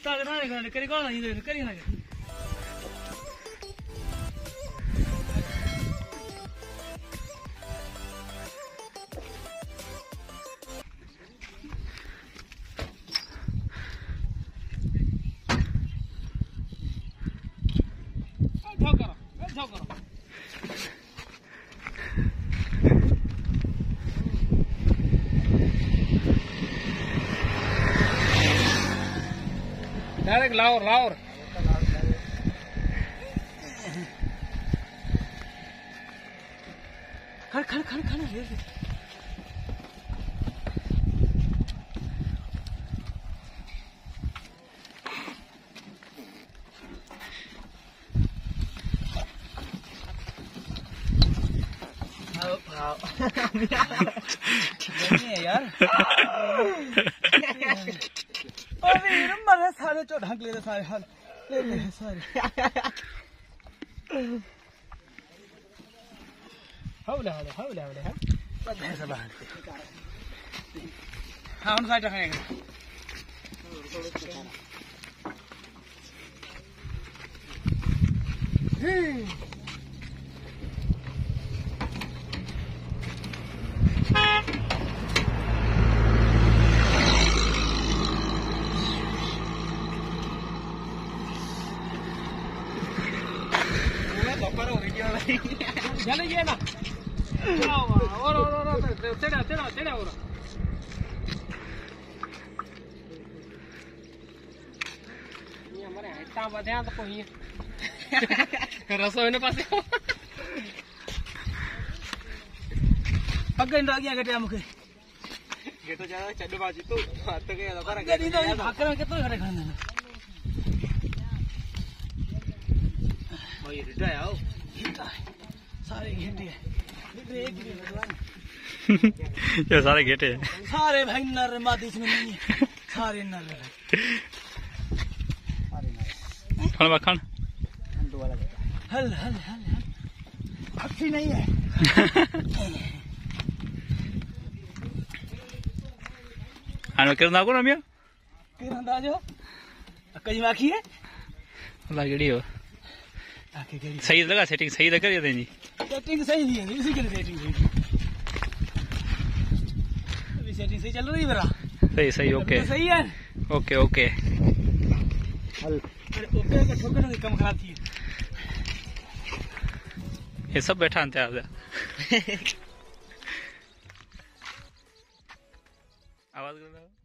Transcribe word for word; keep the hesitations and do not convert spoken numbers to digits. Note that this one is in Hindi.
ताले थाने करने करी कौन नहीं दे करी ना जाओ करो जाओ करो डायरेक्ट लाहौर लाहौर खड़ खड़ खड़ खड़ ले ले आओ आओ नहीं है यार अरे मरे सारे चो ढंग ले सारे हाल ले ले सारे हौला हौला हौला हौला है बस है सब हां उन साइड रखेंगे चले ये ना और और और तेरा तेरा तेरा और ये हमारे इतना बढ़िया तो कोई रसोई ने पासे पगन आ गया गटिया मुके गेटो ज्यादा चड्डू बाजी तो हाथ के लगा रहा गड़ी तो भाकर में कितना घरे खाने भाई रिटा आओ सारे घेटे एक भी भगवान ये सारे घेटे हैं सारे भाई नर मादी इसमें नहीं है सारे नर सारे नर खान मखान दो वाला हल हल हल हल अच्छी नहीं है आनो किरण दाको रमिया किरण दाजो कई माखी है अल्लाह गेड़ी हो सही लगा सेटिंग सही लगा ये देनी सेटिंग सही नहीं है इसी के सेटिंग सही अभी सेटिंग सही चल रही है मेरा सही सही ओके सही है ओके ओके हल अरे ओके का ठोकर नहीं कम खराब थी ये सब बैठा अंते आ जा आवाज कर रहा